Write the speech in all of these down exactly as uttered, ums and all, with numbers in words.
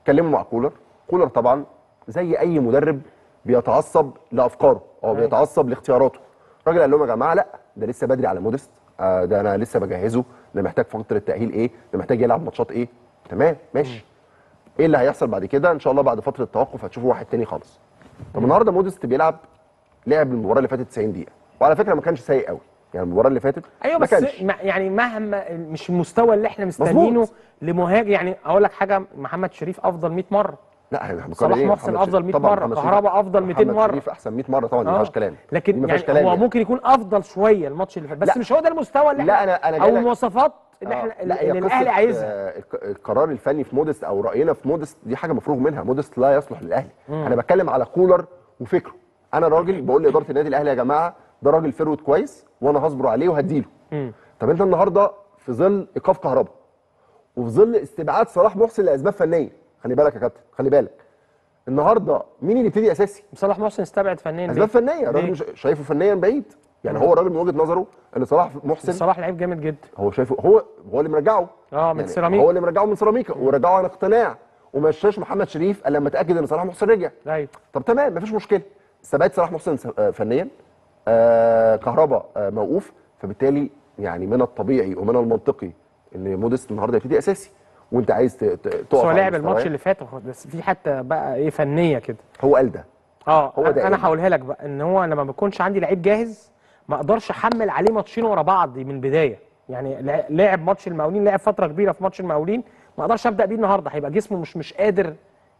اتكلموا مع كولر. كولر طبعا زي اي مدرب بيتعصب لافكاره او بيتعصب لاختياراته. الراجل قال لهم يا جماعه لا ده لسه بدري على مودست، آه ده انا لسه بجهزه، ده محتاج فتره تاهيل ايه، ده محتاج يلعب ماتشات ايه. تمام ماشي. ايه اللي هيحصل بعد كده؟ ان شاء الله بعد فتره التوقف هتشوفوا واحد تاني خالص. طب النهارده مودست بيلعب، لعب المباراه اللي فاتت تسعين دقيقه، وعلى فكره ما كانش سيء قوي يعني المباراه اللي فاتت. ايوه ما بس كانش. يعني مهما مش المستوى اللي احنا مستنيينه لمهاجم. يعني اقول لك حاجه، محمد شريف افضل مئة مره، لا احنا صلاح محسن افضل مئة مره، كهربا افضل مئتين مره، محمد شريف احسن مئة مره طبعا، دي ما فيهاش كلام. لكن يعني هو يعني. ممكن يكون افضل شويه الماتش اللي فات، بس لا مش هو ده المستوى اللي احنا لا انا انا او المواصفات اللي آه. احنا لا اللي الاهلي عايزها. آه القرار الفني في مودست او راينا في مودست دي حاجه مفروغ منها. مودست لا يصلح للاهلي. انا بتكلم على كولر وفكره. انا راجل بقول لاداره النادي الاهلي يا جماعه ده راجل فيرود كويس وانا هصبر عليه وهديله. طب انت النهارده في ظل ايقاف كهربا وفي ظل استبعاد صلاح محسن لاسباب فنيه، خلي بالك يا كابتن خلي بالك. النهارده مين اللي يبتدي اساسي؟ صلاح محسن استبعد فنيا. اسباب فنيه، الراجل مش شايفه فنيا بعيد يعني. مم. هو الراجل من وجهه نظره ان صلاح محسن صلاح لعيب جامد جدا. هو شايفه هو هو اللي مرجعه اه من يعني سيراميكا، هو اللي مرجعه من سيراميكا ورجعه عن اقتناع، وما مشاش محمد شريف الا لما اتاكد ان صلاح محسن رجع. ايوه طب تمام مفيش مشكله. استبعد صلاح محسن فنيا، آه كهربا آه موقوف، فبالتالي يعني من الطبيعي ومن المنطقي ان مودست النهارده يبتدي اساسي وانت عايز تقف. هو لعب الماتش اللي فات بس في حتى بقى ايه فنيه كده. هو قال ده اه هو ده. انا هقولها لك بقى ان هو لما ما بيكونش عندي لعيب جاهز ما اقدرش احمل عليه ماتشين ورا بعض من البدايه. يعني لعب ماتش المقاولين، لعب فتره كبيره في ماتش المقاولين، ما اقدرش ابدا بيه النهارده، هيبقى جسمه مش مش قادر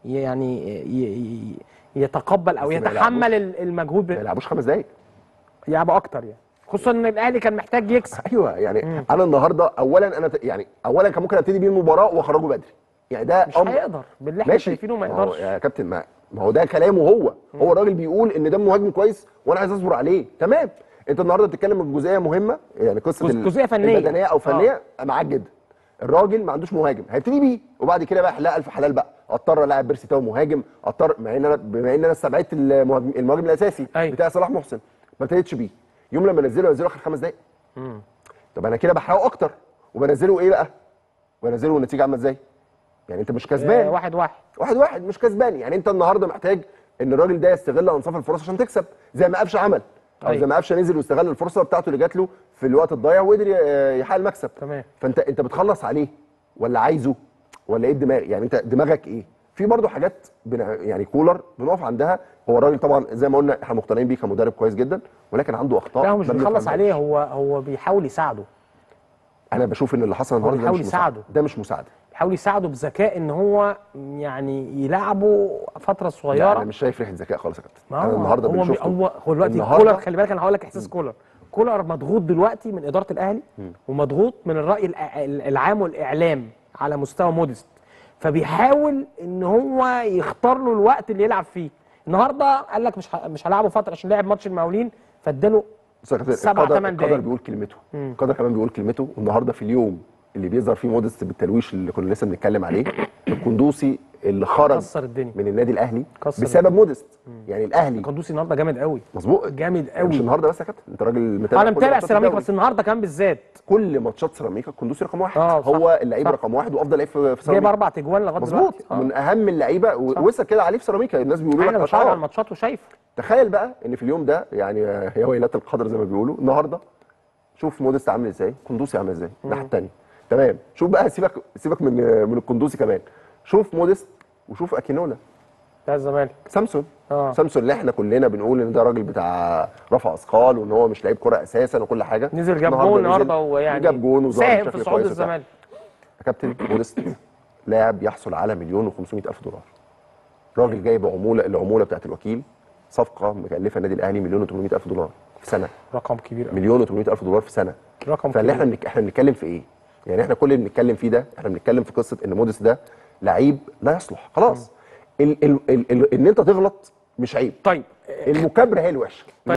يعني يتقبل او يتحمل المجهود. ما يلعبوش خمس دقايق، يلعبوا اكتر يعني، خصوصا ان الاهلي كان محتاج يكسب. ايوه يعني مم. انا النهارده اولا انا يعني اولا كان ممكن ابتدي بيه المباراه واخرجه بدري يعني ده مش أم... هيقدر باللي احنا شايفينه ما يقدرش يا كابتن. ما ما هو ده كلامه هو مم. هو الراجل بيقول ان ده مهاجم كويس وانا عايز اصبر عليه. تمام. انت النهارده بتتكلم من جزئيه مهمه يعني قصه جزئيه فنيه البدنيه او فنيه آه. معاك جدا. الراجل ما عندوش مهاجم هيبتدي بيه وبعد كده بقى حلال الف حلال بقى اضطر العب بيرسي تاو مهاجم، اضطر مع ان انا بما ان انا استبعدت المهاجم, المهاجم الاساسي أي. بتاع صلاح محسن ما ابتديتش بيه. يوم لما انزله انزله اخر خمس دقائق. امم طب انا كده بحرقه اكتر وبنزله ايه بقى؟ بنزله والنتيجه عامله ازاي؟ يعني انت مش كسبان. آه واحد واحد واحد واحد مش كسبان. يعني انت النهارده محتاج ان الراجل ده يستغل انصاف الفرص عشان تكسب زي ما قفشه عمل او أي. زي ما قفشه نزل واستغل الفرصه بتاعته اللي جات له في الوقت الضايع وقدر يحقق المكسب. تمام. فانت انت بتخلص عليه ولا عايزه ولا ايه الدماغ؟ يعني انت دماغك ايه؟ في برضه حاجات يعني كولر بنقف عندها. هو الراجل طبعا زي ما قلنا احنا مقتنعين بيه كمدرب كويس جدا ولكن عنده اخطاء. لا هو مش بيخلص عليه، هو هو بيحاول يساعده. انا بشوف ان اللي حصل النهارده ده مش يساعده. ده مش مساعده. بيحاول يساعده بذكاء ان هو يعني يلعبه فتره صغيره. لا انا مش شايف ريحه ذكاء خالص يا كابتن. انا النهارده هو شفته هو هو دلوقتي كولر، خلي بالك انا هقول لك احساس كولر. كولر مضغوط دلوقتي من اداره الاهلي م. ومضغوط من الراي العام والاعلام على مستوى مودست، فبيحاول ان هو يختار له الوقت اللي يلعب فيه. النهارده قال لك مش مش هلعبه فتره عشان لعب ماتش المقاولين فاداله سبع ثمان دقايق. القدر بيقول كلمته، القدر كمان بيقول كلمته. والنهارده في اليوم اللي بيظهر فيه مودست بالتلويش اللي كنا لسه بنتكلم عليه، القندوسي اللي خرج من النادي الاهلي بسبب مودست. يعني الاهلي القندوسي النهارده جامد قوي. مظبوط جامد قوي. مش النهارده بس يا كابتن، انت راجل متابع. انا متابع سيراميكا بس النهارده كان بالذات كل ماتشات سيراميكا القندوسي رقم واحد. هو اللعيب رقم واحد وافضل لعيب في سيراميكا. جايب اربع تجوان لغايه دلوقتي. مظبوط. من اهم اللعيبه ووصل كده عليه في سيراميكا. الناس بيقولوا لك انا بتفرج على الماتشات وشايفه. تخيل بقى ان في اليوم ده يعني هي ويلات القدر زي ما بيقولوا. النهارده شوف مودست عامل ازاي، القندوسي عامل ازاي الناحيه الثانيه. تمام. شوف بقى سيبك سيبك من من القندوسي كمان، شوف مودست وشوف اكينولا بتاع الزمالك. سامسون اه سامسون اللي احنا كلنا بنقول ان ده راجل بتاع رفع اثقال وان هو مش لعيب كوره اساسا وكل حاجه. نزل جاب جون النهارده ويعني جاب جون وظهر بشكل في صعود الزمالك. يا كابتن مودست لاعب يحصل على مليون وخمسمائة الف دولار. راجل جايب عموله، العموله بتاعت الوكيل صفقه مكلفه النادي الاهلي مليون وثمانمائة الف دولار في سنه. رقم كبير. مليون وثمانمائة الف دولار في سنه. رقم فاللي احنا بنك... احنا بنتكلم في ايه؟ يعني احنا كل اللي بنتكلم فيه ده احنا بنتكلم في قصه ان مودست ده لعيب لا يصلح خلاص. ال ال ال ال ان انت تغلط مش عيب. طيب المكابره هي الوحشه.